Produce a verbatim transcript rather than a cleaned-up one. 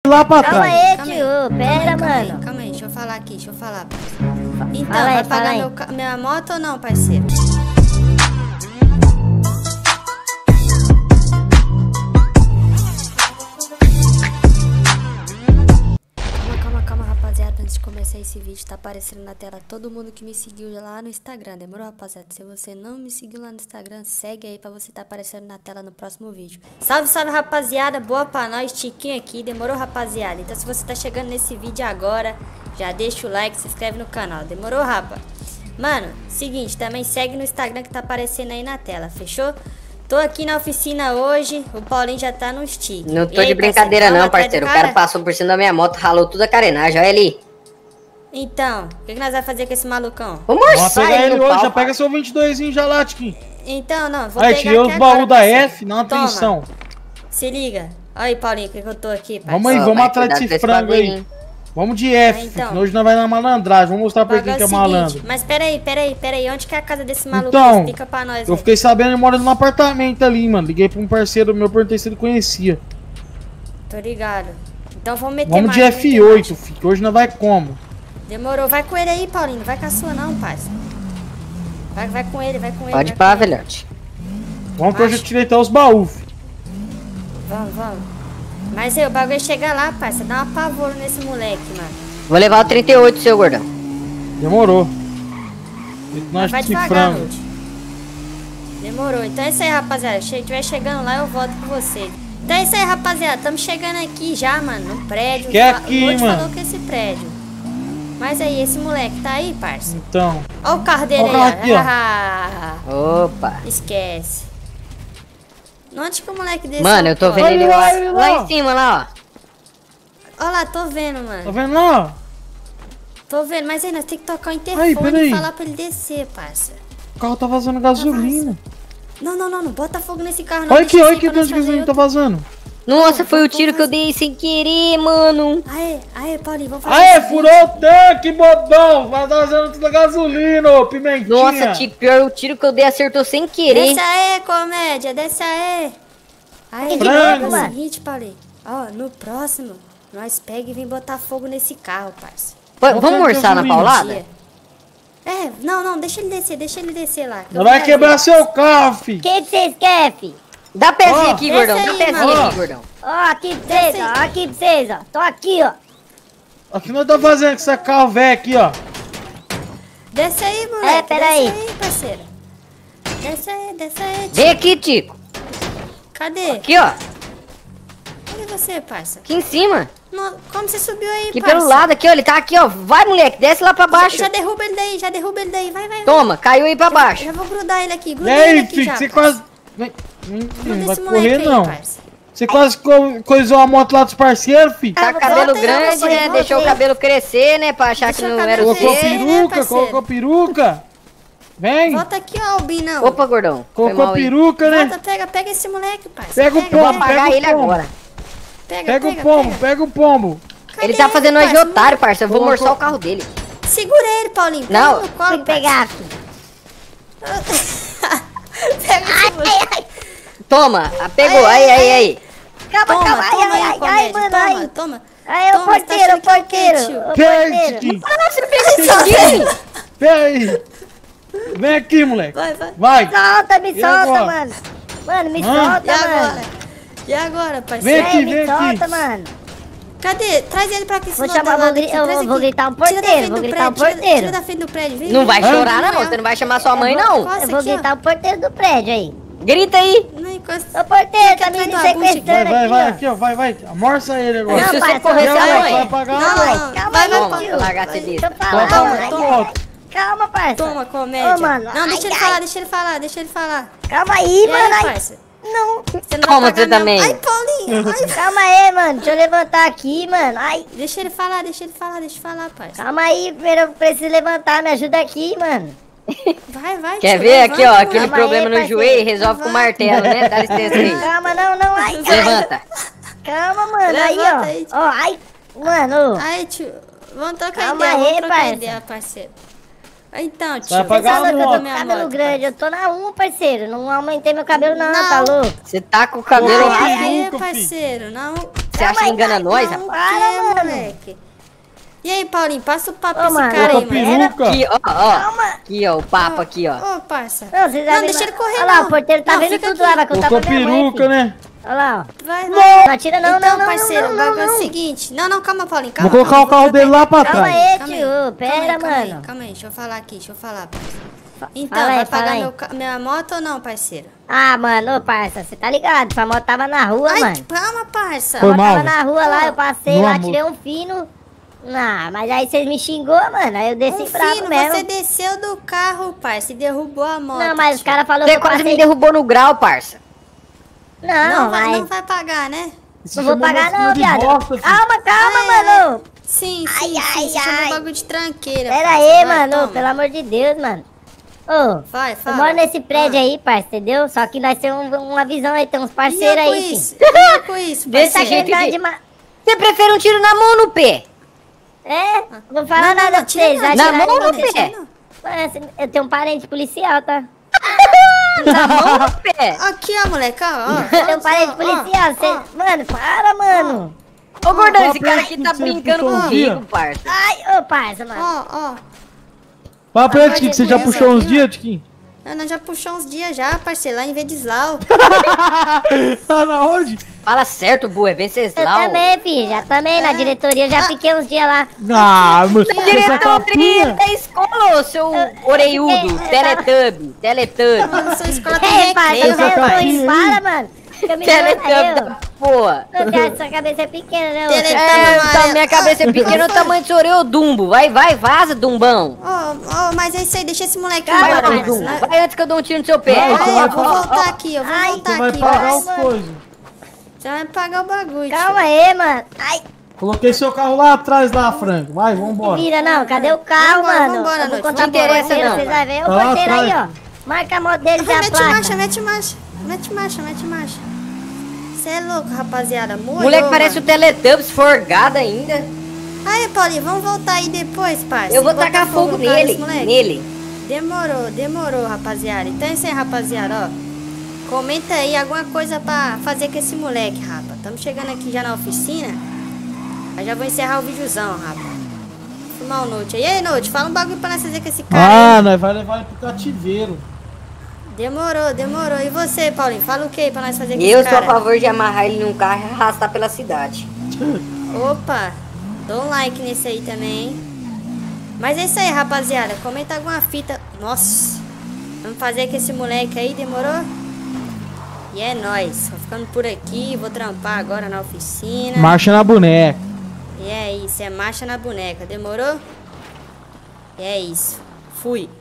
lá pra Calma trás. aí, Calma tio. aí, Pera, calma aí, mano. calma aí, deixa eu falar aqui, deixa eu falar, parceiro. Então, Fala aí, vai fala pagar aí. meu, ca- minha moto ou não, parceiro? Calma, calma, calma, rapaziada. Antes de começar esse vídeo, tá aparecendo na tela todo mundo que me seguiu lá no Instagram. Demorou, rapaziada? Se você não me seguiu lá no Instagram, segue aí pra você tá aparecendo na tela no próximo vídeo. Salve, salve, rapaziada. Boa pra nós, Tiquinho aqui. Demorou, rapaziada? Então, se você tá chegando nesse vídeo agora, já deixa o like, se inscreve no canal. Demorou, rapa? Mano, seguinte, também segue no Instagram que tá aparecendo aí na tela, fechou? Tô aqui na oficina hoje, o Paulinho já tá no stick. Não tô E aí, de brincadeira parceiro, não, vamos atrás do parceiro. O cara passou por cima da minha moto, ralou tudo a carenagem, olha ali. Então, o que, que nós vamos fazer com esse malucão? Vamos Vamos orçar pegar ele no hoje, pau, já pega seu vinte e dois já lá, Tiquinho. Então, não, vou Aí, pegar tirei aqui os agora, baús da parceiro. F, não Toma, atenção. se liga. Olha aí, Paulinho, o que, que eu tô aqui, parceiro. Vamos aí, Ó, vamos vai atrás cuidar desse desse frango aí. bagulhinho. Vamos de F, Ah, então. que hoje nós vai na malandragem. Vamos mostrar pra quem que é Bagulho o malandro. seguinte, mas peraí, peraí, peraí, onde que é a casa desse maluco? Então, Explica pra nós, eu aí. fiquei sabendo, ele mora num apartamento ali, mano. Liguei pra um parceiro meu, perguntei se ele conhecia. Tô ligado. Então vamos meter Vamos de marcha, F meter oito, filho, que hoje nós vai como? Demorou, vai com ele aí, Paulinho. Vai com a sua não, parça. Vai, vai com ele, vai com ele. Pode vai pá, com ele. velhote. Vamos que hoje eu Acho. tirei até os baús, filho. Vamos, vamos. Mas aí, o bagulho é chegar lá, parça. Dá uma pavor nesse moleque, mano. Vou levar o trinta e oito, seu gordão. Demorou. Nós Vai de devagar, frango. Ruth. Demorou. Então é isso aí, rapaziada. Se estiver chegando lá, eu volto com você. Então é isso aí, rapaziada. Estamos chegando aqui já, mano, no prédio. Que é Fa- aqui, o Ruth mano. falou que esse prédio. Mas aí, esse moleque tá aí, parça? Então, Olha o carro dele Olha o carro aqui, aí, ó. Opa. Esquece. Onde que o moleque desse Mano, eu tô vendo Olha ele lá, lá, ele lá lá. em cima, lá, ó. Olha lá, tô vendo, tá mano. vendo lá? Tô vendo, mas aí nós temos que tocar o interfone Aí, peraí. e falar pra ele descer, parça. O carro tá vazando gasolina. Não, não, não, não bota fogo nesse carro, não. Olha aqui, Deixa olha assim aqui pra onde nós que fazer gasolina tá vazando. Nossa, foi o tiro que eu dei sem querer, mano. Aê, aê, Paulinho, vamos fazer Aê, o seguinte. furou o tanque, bobão! Vai vazando tudo a gasolina, ô pimentinha! Nossa, Tico, pior, o tiro que eu dei acertou sem querer. Desce aí, comédia, desce aí. Aí, Frango. é o seguinte, Paulinho. Ó, no próximo, nós pega e vem botar fogo nesse carro, parça. Pô, Qual vamos que é a orçar na gasolina? paulada? Dia. É, não, não, deixa ele descer, deixa ele descer lá. que eu Não vai vou quebrar fazer. seu carro, fi! O que que vocês querem, fi? Dá pezinho Ó, aqui, desce gordão. Dá aí, pezinho mano. aqui, gordão. Ó, aqui pra vocês, Desce ó. aí. Aqui pra vocês, ó. Tô aqui, ó. O que nós tá fazendo com esse carro velho aqui, ó? Desce aí, moleque. É, pera desce aí. aí, parceiro. Desce aí, desce aí, tio. Vem aqui, Tico. Cadê? Aqui, ó. Cadê você, parça? Aqui em cima. No- Como você subiu aí, Aqui parça? pelo lado, aqui, ó. Ele tá aqui, ó. Vai, moleque. Desce lá pra baixo. Já, já derruba ele daí, já derruba ele daí. Vai, vai, vai. Toma, caiu aí pra baixo. Já vou grudar ele aqui, E gruda ele aí, aqui filho, já. você parça. quase... Vem, vem, Gruda não vai esse moleque correr, aí, não. parça. Você quase co coisou a moto lá dos parceiros, fi. Tá Ah, cabelo volta aí, grande, volta aí, né? volta Deixou o aí. cabelo crescer, né? Pra achar que Deixa o não era cabelo o Colocou crescer, seu. né, peruca, parceiro? colocou peruca. Vem, Volta aqui, ó, Albinão. Opa, gordão. Foi colocou mal aí. peruca, né? Volta, pega, pega esse moleque, parça. Pega o Eu vou pombo, apagar pega ele o pombo. agora. Pega, Pega o pega, pombo, pega. pega o pombo. Cadê Ele tá ele, fazendo nós de parça? otário, parça. Eu vou Colocou- morçar o carro dele. Segura ele, Paulinho. Pega Não. ele no colo, Tem que pegar, fi. parça. Pega esse moleque. Toma, ah, pegou. Aí, aí, aí. Calma, Toma, calma. Ai, toma ai, aí, ai, ai, comédia. mano, Toma, ai. toma. Aí, ô Toma, você tá porteiro, ô achando que é o quê, porteiro. tio? Ô Que é porteiro. isso, Tiquinho? Ah, você pegou esse aqui? Pera aí. Vem aqui, moleque. Vai, vai. Vai. Solta, me E solta, agora? mano. Mano, me Hã? solta, E agora? mano. E agora, Vem parceiro? aqui, Ei, vem me aqui. solta, mano. Cadê? Traz ele pra aqui. Vou senão chamar- dá vou nada gri- aqui. eu Traz vou- vou aqui. gritar um Tira da porteiro, frente vou do gritar um prédio, tira- porteiro. Tira da frente do prédio. Vem, Não vem, vai vem, chorar, vem, não. vem, Você não vai chamar sua mãe, não. Encosta Eu vou aqui, ó. gritar o porteiro do prédio aí. Grita aí. Não encosta. Ô porteiro, tá Fica me atrás do abutre aqui. sequestrando Vai, vai, aqui, vai. ó. Aqui, ó. Vai, vai. Amorça ele agora. Não, Se você parça, correr, não, você Vai, vai. vai pagar Não, a moto. não. Calma Vai, aí, vai, Toma, vai. tio. largata Vai. dele. Deixa eu Vai falar, pagar mano. a Aí, moto. Calma, parça. Toma, comédia. Ô, mano, Não, deixa ai, ele ai. falar, deixa ele falar, deixa ele falar. Calma aí, E mano. aí, Ai, parça? não. Você não Toma, vai você pagar mesmo. também. Ai, Paulinho. Ai, Calma aí, mano. Deixa eu levantar aqui, mano. Ai, deixa ele falar, deixa ele falar, deixa ele falar, parça. calma aí. Primeiro eu preciso levantar. Me ajuda aqui, mano. Vai, vai. Quer tio, ver aqui, ó, levanta, aquele mano. Calma aí, problema no parceiro. joelho, resolve com o martelo, né? Dá licença aí. Calma, não, não. Ai, ai. Levanta. Calma, mano. Aí, Levanta ó. aí, tio. Ó, ai. Mano. Ai, tio, vamos trocar Calma ideia, aí, vamos trocar parça. ideia, parceiro. Então, tio, Vai pagar Falou a que eu tô moto. com minha cabelo moto, grande. Eu tô na um, parceiro. Não aumentei meu cabelo, não, Não. tá louco? Você tá com o cabelo Ai, rasgado. Aí, peruca, fi. parceiro, não. Você acha que engana nós, Não, rapaz? que, Para, mano. moleque. E aí, Paulinho, passa o papo Ô, pra esse mano, cara Ô, aí, mano. peruca. Aqui, ó, ó. Calma. Aqui, ó, o papo aqui, ó. Ô, parça. Não, vocês Não, já deixa viram- ele correr, Olha lá, não. o porteiro tá Não, vendo fica tudo aqui. lá, vai contar Botou pra minha mãe, peruca, filho. né? Olha lá, ó. Vai, vai. Não atira não, então, não, não, parceiro, não, o não, bagulho é o não. seguinte. Não, não, calma, Paulinho, Vou calma. colocar calma, o carro vou dele lá pra Calma trás. aí, Calma tio, calma pera, aí, calma aí, mano. calma aí, deixa eu falar aqui, deixa eu falar, parceiro. Então, Fala aí, vai fala pagar aí. meu, ca- minha moto ou não, parceiro? Ah, mano, ô, parça, você tá ligado? Sua moto tava na rua, Ai, mano. calma, parça. Foi Sua moto mal, tava na rua lá, eu passei No lá, amor. tirei um fino. Ah, mas aí vocês me xingou, mano, aí eu desci Um bravo fino, mesmo. você desceu do carro, parça, e derrubou a moto. Não, mas os tio. caras falaram que Você eu quase passei... me derrubou no grau, parça. Não, Não, vai, mas... não vai pagar, né? Você Não vou chamou pagar meu não, filho de viado. bosta, filho. Calma, calma, Ah, é, mano. Sim, Ai, sim, ai, sim, você chamou ai. bagulho de tranqueira. Pera parça. aí, Vai, mano, toma. pelo amor de Deus, mano. Ô, Vai, eu fala. moro nesse prédio Ah. aí, parça, entendeu? Só que nós temos um- uma visão aí, tem uns E eu parceiros com aí, isso? filho. E eu com isso, Desse Tá parceiro? jeito querendo de- de ma... Você prefere um tiro na mão ou no pé? É? Não fala Não, não, nada não, pra tira vocês. não, vai Na tirar mão de ou no vocês. pé? Mas eu tenho um parente policial, tá? Na mão ou no pé? Aqui, ó, moleque, ó. Eu tenho um parente ó, policial. ó, Cê... Mano, para, mano. Ô, gordão, esse Papo cara é aqui que tá você brincando puxou um comigo, dia? parça. Ai, ô, parça, mano. Ó, ó. Fala pra ele, Pelo Tiquinho, amor você de já Deus, puxou uns aqui, ó. dias, Tiquinho? Eu não já puxou uns dias já, parceiro, lá em Vedislau. Tá na onde? Fala certo, Bu, é Eu Venceslau. também, filho. Já também na diretoria. Eu já fiquei uns dias lá. Ah, mano, essa Diretoria capinha. da escola, ô, seu oreiudo, fiquei- teletubb, teletubb. Mano, sua escola tem Ei, parça, recreio, você é essa rapaz. capinha ruim. aí. Para, mano. Fica me Teletubb dando da porra. eu. Não, viado, sua cabeça é pequena, né? ô? Tele- É, amarelo. tá, minha cabeça é pequena, o tamanho do seu orelho, Dumbo. Vai, vai, vaza, Dumbão. Ó, ó, mas é isso aí, deixa esse moleque Calma, Vai, embora, parça, parça, Dumbo. né? Vai antes que eu dou um tiro no seu pé. Vai, Ai, você vai eu vou pagar- voltar aqui, eu vou Ai, Você voltar vai aqui, pagar parça. as coisas. Você vai pagar o bagulho, Calma tio. aí, mano. Ai, Coloquei seu carro lá atrás, lá, Franco. Vai, vambora. vira não. Cadê o carro, Vambora, mano? vambora, eu vou Noite. contar Não pro interessa, porteiro, não, vocês mano. vão ver. Ô, Tá lá porteiro aí, ó. atrás. Marca a moto dele e Ai, a mete placa. marcha, mete marcha. Mete marcha, mete marcha. Você é louco, rapaziada. Moiou, Moleque parece o mano. Teletubbies forgado ainda. Aí, Paulinho, vamos voltar aí depois, parça. Eu vou Botar tacar fogo no carro nele, desse moleque. nele. Demorou, demorou, rapaziada. Então é isso aí, rapaziada, ó. Comenta aí alguma coisa pra fazer com esse moleque, rapa. Estamos chegando aqui já na oficina. Aí já vou encerrar o videozão, rapa. Filmar o Note aí. E aí, Note, fala um bagulho pra nós fazer com esse cara aí. Ah, nós vai levar ele pro cativeiro. Demorou, demorou. E você, Paulinho, fala o que pra nós fazer com Eu esse sou a cara? favor de amarrar ele num carro e arrastar pela cidade. Opa, dá um like nesse aí também, hein? Mas é isso aí, rapaziada. Comenta alguma fita. Nossa, vamos fazer com esse moleque aí, demorou? E é nóis. Vou ficando por aqui, vou trampar agora na oficina. Marcha na boneca. E é isso, é marcha na boneca, demorou? E é isso. Fui.